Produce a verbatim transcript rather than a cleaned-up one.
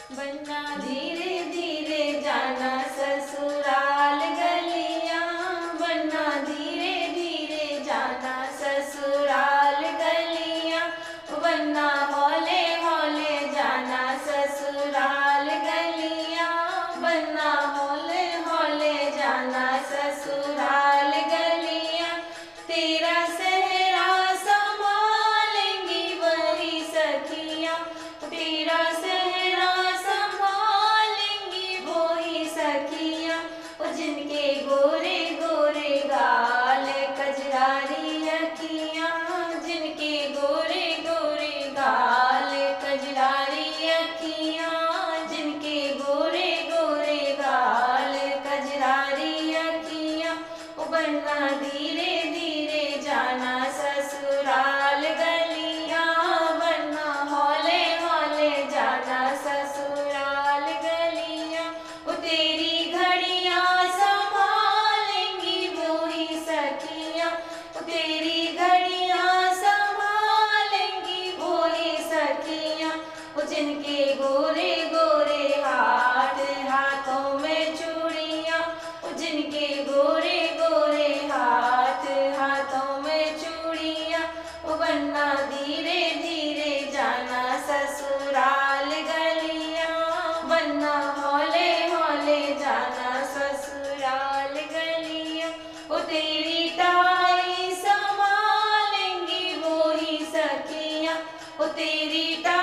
बनना धीरे धीरे जाना ससुराल गलियां, बनना धीरे धीरे जाना ससुराल गलियां, बनना हौले हौले जाना ससुराल गलियां, बनना हौले हौले जाना ससुराल गलियां। तेरा सेहरा संभालेंगी वही सखियां, तेरा सेहरा संभालेंगी वही सखियां, जिनके गोरे गोरे गाल कजरारी अखियां, जिनके गोरे गोरे गाल कजरारी अखियां, जिनके गोरे गोरे गाल कजरारी अखियां। बनना धीरे धीरे जाना ससुराल गलियां, बनना हौले हौले जाना ससुराल गलियां। वो तेरी घड़ियां संभालेंगी वही सखियां, वो तेरी घड़ियां संभालेंगी वही सखियां, वो जिनके गोरे गोरे हाथ हाथों में चूड़ियां, वो जिनके गोरे गोरे हाथ हाथों में चूड़ियां। वो बनना धीरे धीरे जाना ससुराल गलियां, बनना हौले हौले जाना ससुराल गलियां। वो तेरी टाई संभालेंगी वही सखियां, वो तेरी टाई